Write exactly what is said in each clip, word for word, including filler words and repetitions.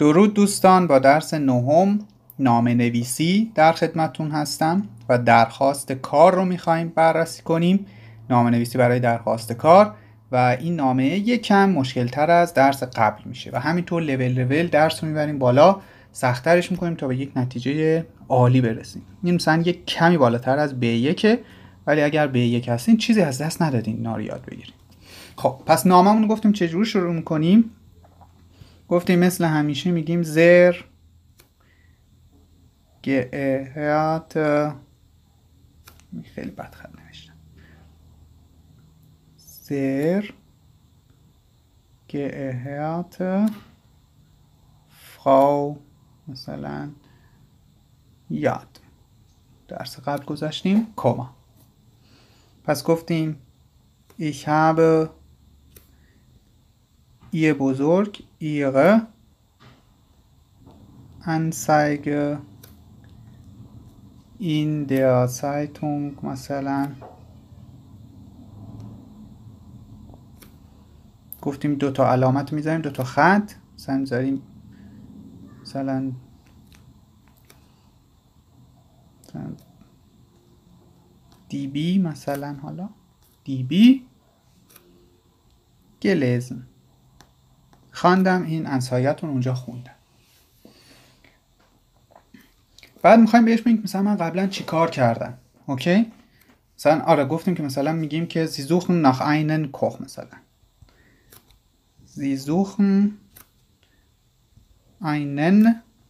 درود دوستان، با درس نهم نامه نویسی در خدمتون هستم و درخواست کار رو میخوایم بررسی کنیم. نامه نویسی برای درخواست کار و این نامه یکم مشکل تر از درس قبل میشه و همینطور لول لول درس رو میبریم بالا، سخت‌ترش میکنیم تا به یک نتیجه عالی برسیم. این مثلا یک کمی بالاتر از بی یک، ولی اگر بی یک هستین چیزی از دست ندادین، اینا رو یاد بگیریم. خب پس ناممون رو گفتیم چجوری شروع میکنیم. گفتیم مثل همیشه میگیم زر گهت، خیلی بد خط نوشتم، زر گهت فراو مثلا یاد، درس قبل گذاشتیم کما. پس گفتیم ich habe ihr بزرگ ihre Anzeige in der Zeitung مثلا. گفتیم دو تا علامت میذاریم، دو تا خط مثلا میذاریم مثلا دی بی مثلا، حالا دی بی gelesen، خواندم، این انسایتون اونجا خوندم. بعد میخوایم بهش بگیم مثلا من قبلا چی کار کردم. اوکی، مثلا آره گفتیم که مثلا میگیم که sie suchen nach einem Koch مثلا، sie suchen einen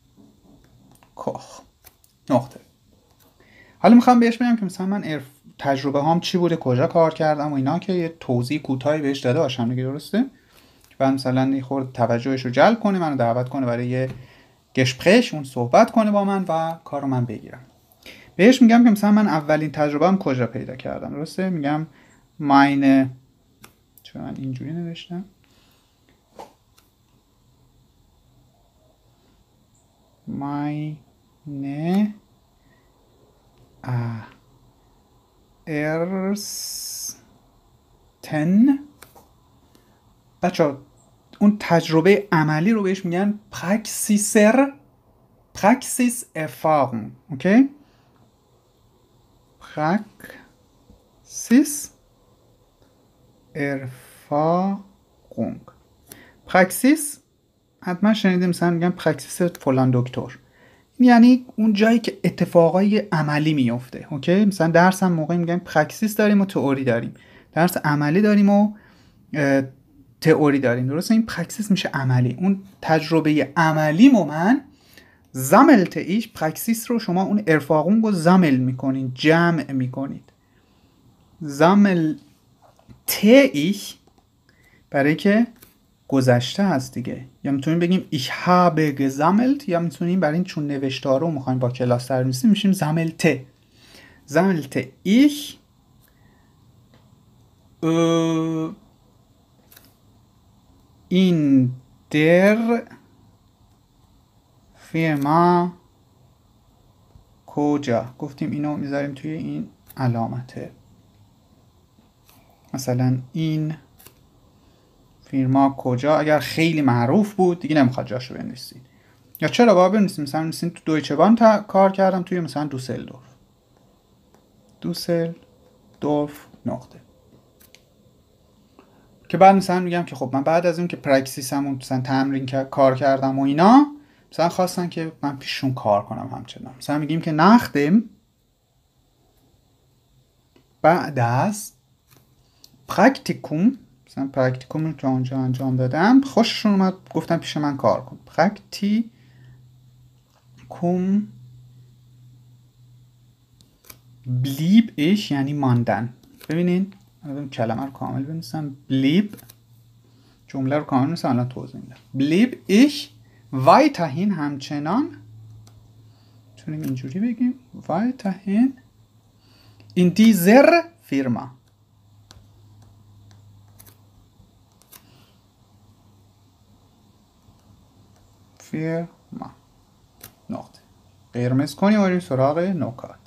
Koch نقطه. حالا میخوام بهش بگم که مثلا من تجربه هام چی بوده، کجا کار کردم و اینا، که یه توضیح کوتاهی بهش داده باشم دیگه، درسته؟ بعد مثلا یه خورده توجهش رو جلب کنه، منو دعوت کنه برای یه گشپرش، اون صحبت کنه با من و کارو من بگیرم. بهش میگم که مثلا من اولین تجربه‌ام کجا پیدا کردم، درسته؟ میگم meine، چرا من اینجوری نوشتم، meine ersten، بچه اون تجربه عملی رو بهش میگن praxisser praxiserfahrung. اوکی، praxiserfahrung. praxis حتما شنیدیم، مثلا میگن praxis فلان دکتر، یعنی اون جایی که اتفاقای عملی میفته. اوکی، مثلا درس هم موقعی میگن praxis داریم و تئوری داریم، درس عملی داریم و تئوری داریم، درسته؟ این praxis میشه عملی، اون تجربه عملی مو من زملت ایش. praxis رو شما اون ارفاقون رو زمل میکنین، جمع میکنید. زملت ایش برای که گذشته هست دیگه، یا میتونیم بگیم ich habe gesammelt، یا میتونیم برای این چون نوشتار رو میخوایم با کلاس در میسیم میشیم زملته. زملت ich uh, in der firma کجا. گفتیم اینو میذاریم توی این علامته، مثلا این فیرما کجا. اگر خیلی معروف بود دیگه نمیخواد جاشو بنویسید، یا چرا باید بنویسید، مثلا بنویسید تو دویچه بان تا... کار کردم توی مثلا دوسلدورف، دوسلدورف نقطه. که بعد مثلا میگم که خب من بعد از اون که پرکسیسمون مثلا تمرین که کار کردم و اینا، مثلا خواستن که من پیششون کار کنم همچنان، مثلا میگیم که nachdem بعد از پرکتیکوم، مثلا پرکتیکوم رو که اونجا انجام دادم خوششون اومد گفتن پیش من کار کن. پرکتیکوم بلیب ایش یعنی ماندن. ببینین الان کلمه رو کامل بنویسم، بلیب، جمله رو کامل بنویسم، الان توضیح میدم. بلیب ایش weiterhin همچنان، میتونیم اینجوری بگیم weiterhin in dieser Firma. فیرما نقطه. قرمز کنیم و بریم سراغ نکات.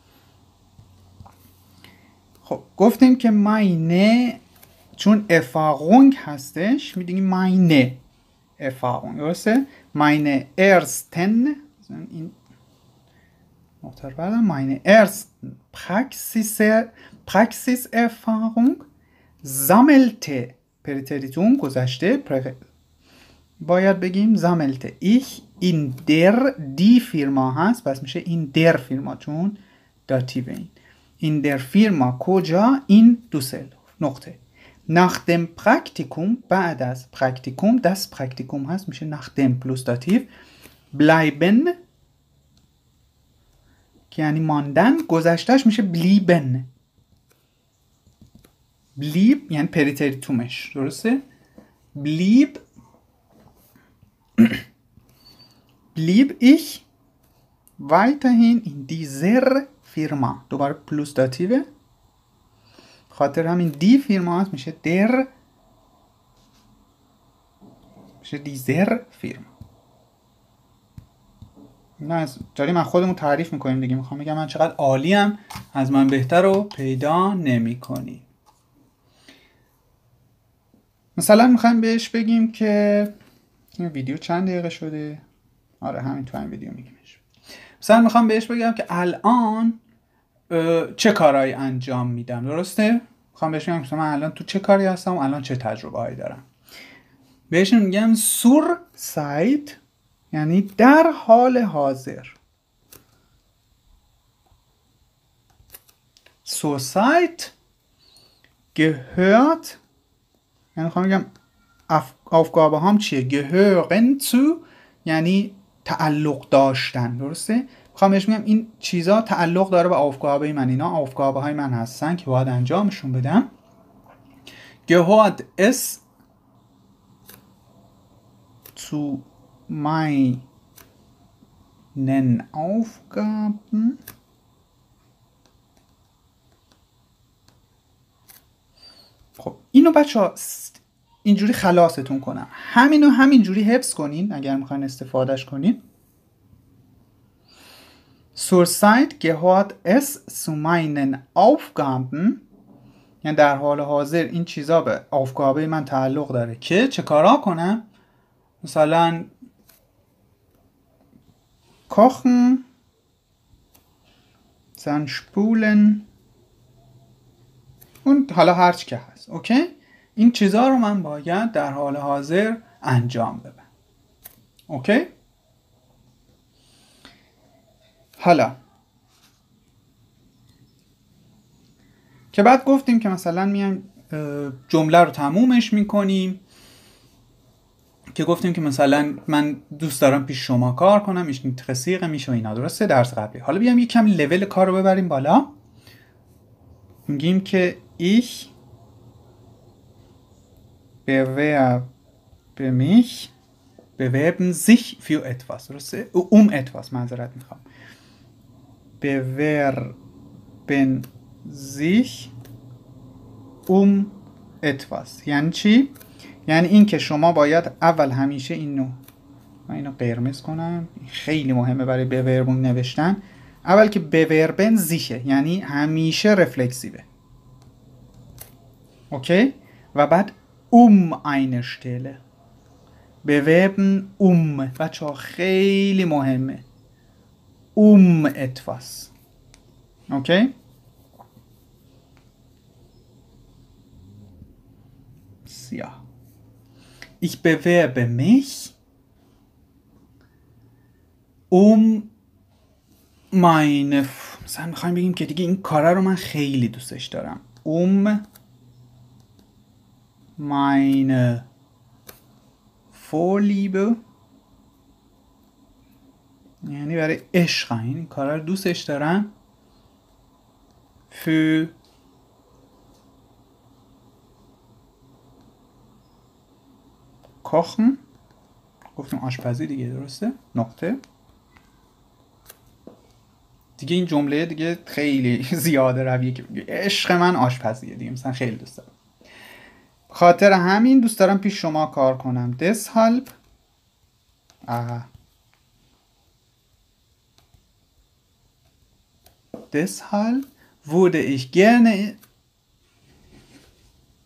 خب گفتیم که meine چون افاقونگ هستش میدونیم meine افاقونگ، درسته؟ meine ersten این نقطه رو بردارم meine ersten Praxis Praxiserfahrung sammelte پریتریتون گذشته باید بگیم sammelte ich in der die فرما هست پس میشه in der فرما چون داتیو این in der Firma کجا این دوسلدورف نقطه nach dem Praktikum بعد از پرکتیکوم das پرکتیکوم هست میشه nach dem پلوس داتیو bleiben که یعنی ماندن گذشتهش میشه blieben blieb یعنی پریتریتومش درسته blieb blieb ich weiterhin in dieser Firma دوباره پلوس داتیوه خاطر همین دی فیرما هست میشه در میشه دیزر فیرما نه از داریم من خودمون تعریف میکنیم دیگه میخوام بگم من چقدر عالیم از من بهتر رو پیدا نمی کنی. مثلا میخوایم بهش بگیم که این ویدیو چند دقیقه شده آره همین تو این ویدیو میگیمش مثلا میخوام بهش بگم که الان چه کارهایی انجام میدم درسته میخوام بهش بگم مثلا من الان تو چه کاری هستم و الان چه تجربه هایی دارم بهش میگم سور سایت یعنی در حال حاضر سور سایت gehört یعنی میخوام بگم aufgabe هم چیه gehören zu یعنی تعلق داشتن درسته میخوام بهش میگم این چیزا تعلق داره به aufgabe من اینا aufgabe های من هستن که باید انجامشون بدم gehört es zu meinen Aufgaben خب اینو بچه اینجوری خلاصتون کنم همینو همینجوری حفظ کنین اگر میخواین استفادهش کنین Zurzeit gehört es zu meinen Aufgaben یعنی در حال حاضر این چیزا به aufgabe من تعلق داره که چه کارا کنم مثلا kochen dann spulen und حالا هر چی که هست اوکی این چیزا رو من باید در حال حاضر انجام بدم اوکی حالا که بعد گفتیم که مثلا میایم جمله رو تمومش میکنیم که گفتیم که مثلا من دوست دارم پیش شما کار کنم ایش ترسیق میشه و اینا درسته درس قبلی حالا بیام یک کم لول کار رو ببریم بالا میگیم که ich bewerbe mich bewerben sich für etwas درسته um etwas معذرت میخوام bewerben sich um etwas یعنی چی یعنی این که شما باید اول همیشه اینو من اینو قرمز کنم خیلی مهمه برای bewerben نوشتن اول که bewerben sich یعنی همیشه رفلکسیوه اوکی و بعد um eine Stelle bewerben um بچه ها خیلی مهمه um etwas اوکی سیاه ich bewerbe mich um meine مثلا میخوایم بگیم که دیگه این کاره رو من خیلی دوستش دارم um meine Vorliebe یعنی برای عشق این کارا رو دوستش دارم für kochen گفتیم آشپزی دیگه درسته نقطه دیگه این جمله دیگه خیلی زیاده رویه که عشق من آشپزیه دیگه مثلا خیلی دوست دارم خاطر همین دوست دارم پیش شما کار کنم deshalb آه. deshalb würde ich gerne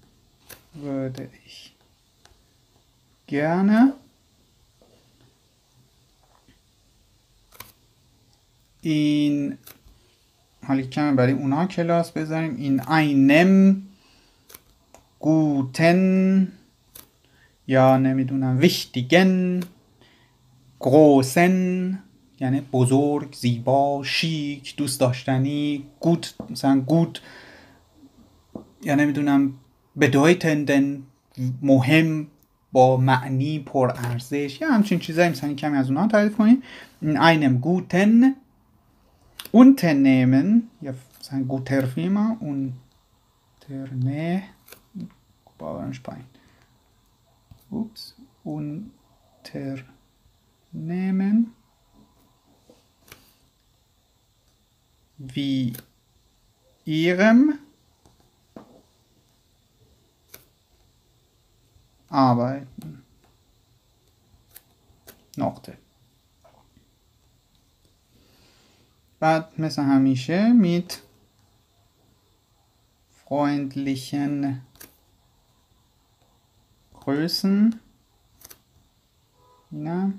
würde ich gerne این حالا کمی برای اونا کلاس بذاریم. این einem guten یا نمیدونم wichtigen großen یعنی بزرگ، زیبا، شیک، دوست داشتنی. گوت مثلا گوت یا نمیدونم bedeutenden مهم، با معنی، پر ارزش، یا همچین چیزایی. مثلا کمی از اونها تعریف کنیم. in einem guten Unternehmen یا مثلا guter Firma Unternehmen باورمش پایین اوپس Unternehmen wie ihrem Arbeiten. نقطه. بعد مثل همیشه mit freundlichen Größen. نه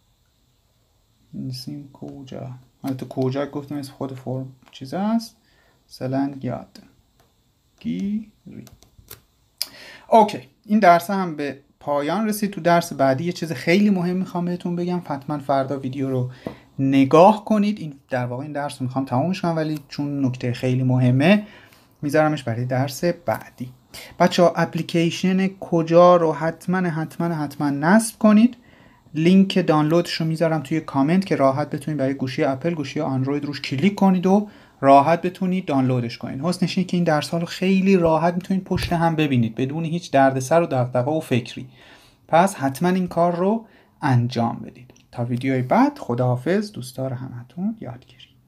نسیم کجا، حالت کجا گفتیم از خود فرم چیز هست. سلند یاد گیری. اوکی، این درس هم به پایان رسید. تو درس بعدی یه چیز خیلی مهم میخوام بهتون بگم، حتما فردا ویدیو رو نگاه کنید. این در واقع این درس رو میخوام تمومش کنم، ولی چون نکته خیلی مهمه میذارمش برای درس بعدی. بچه ها اپلیکیشن کجا رو حتما حتما حتما نصب کنید. لینک دانلودش رو میذارم توی کامنت که راحت بتونید برای گوشی اپل، گوشی اندروید روش کلیک کنید و راحت بتونید دانلودش کنید. حسنش اینه که این درس ها رو خیلی راحت میتونید پشت هم ببینید بدون هیچ دردسر و دغدغه و فکری. پس حتما این کار رو انجام بدید. تا ویدیوی بعد، خداحافظ، دوستدار همتون، یادگیری.